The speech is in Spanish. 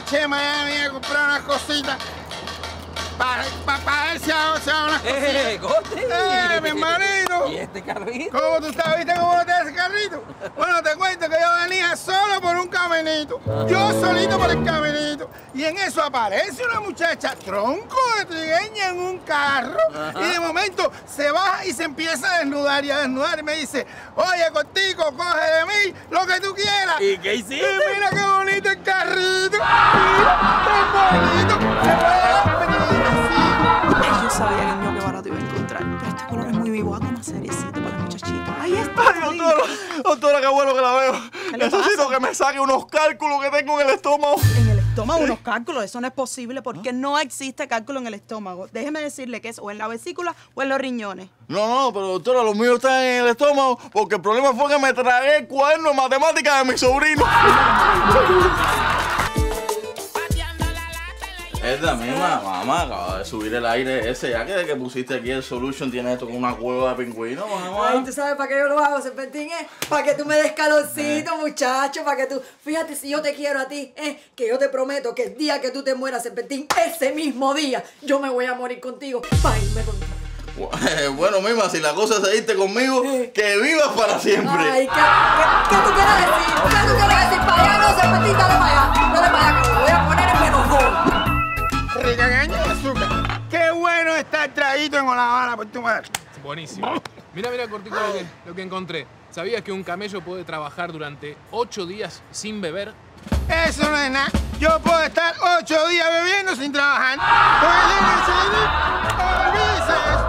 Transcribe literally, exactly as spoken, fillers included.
aproveché de Miami a comprar unas cositas. Para pa, pa ver si hago, si hago unas cositas. ¡Eh, Gotti! ¡Eh, mi hermanito! ¿Y este carrito? ¿Cómo tú estás? ¿Viste cómo te ese carrito? Bueno, te cuento que yo venía solo por un caminito. Yo solito por el caminito. Y en eso aparece una muchacha tronco de trigueña en un carro. Ajá. Y de momento se baja y se empieza a desnudar y a desnudar. Y me dice, oye, Cortico, coge de mí lo que tú quieras. ¿Y qué hiciste? Y mira qué bonito el carrito. Mira, qué bonito. Se puede venir. Yo sabía que el mío que barato iba a encontrar, pero este color es muy vivo, algo más seriecito para las muchachitas. Ahí está. Ay, doctora, doctora, qué bueno que la veo. Necesito pasa? que me saque unos cálculos que tengo en el estómago. En el estómago unos cálculos, eso no es posible porque no existe cálculo en el estómago. Déjeme decirle que es o en la vesícula o en los riñones. No, no, pero doctora, los míos están en el estómago porque el problema fue que me tragué el cuaderno de matemáticas de mi sobrino. Es la misma, mamá, acaba de subir el aire ese, ya que de que pusiste aquí el Solution tiene esto con una cueva de pingüino, mamá. Ay, ¿tú sabes para qué yo lo hago, Serpentín? Eh? Para que tú me des calorcito, eh. muchacho, para que tú... Fíjate, si yo te quiero a ti, eh, que yo te prometo que el día que tú te mueras, Serpentín, ese mismo día, yo me voy a morir contigo para irme contigo. Bueno, Mima, si la cosa se diste conmigo, que vivas para siempre. Ay, ¿qué, qué, qué tú quieres decir? ¿Qué tú quieres decir? Para allá no, Serpentín, dale para allá. Dale para allá, que me voy a poner en menos dos. Rica caña de azúcar. Qué bueno estar traído en La Habana por tu madre. Buenísimo. Mira, mira, Cortico, lo que, lo que encontré. ¿Sabías que un camello puede trabajar durante ocho días sin beber? Eso no es nada. Yo puedo estar ocho días bebiendo sin trabajar. Olvídese eso.